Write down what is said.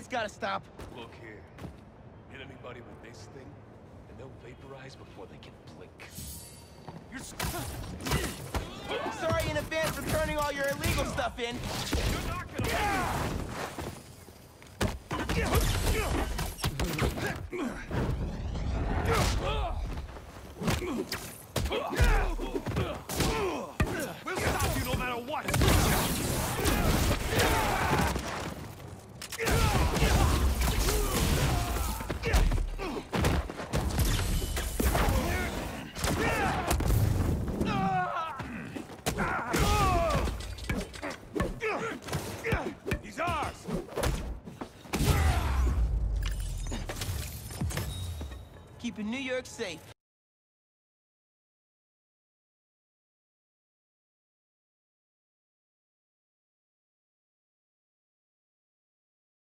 That's gotta stop. Look here. Hit anybody with this thing, and they'll vaporize before they can blink. Sorry in advance for turning all your illegal stuff in. You're not gonna We'll stop you no matter what! He's ours! Keeping New York safe.